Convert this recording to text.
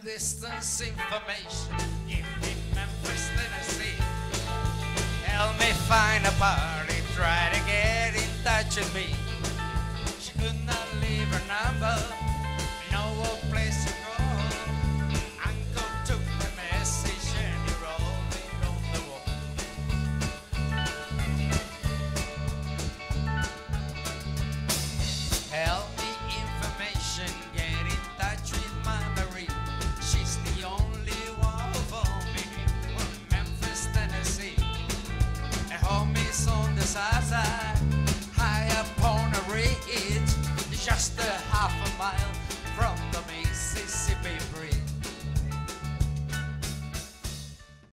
distance information. Give me Memphis, Tennessee. Help me find a bar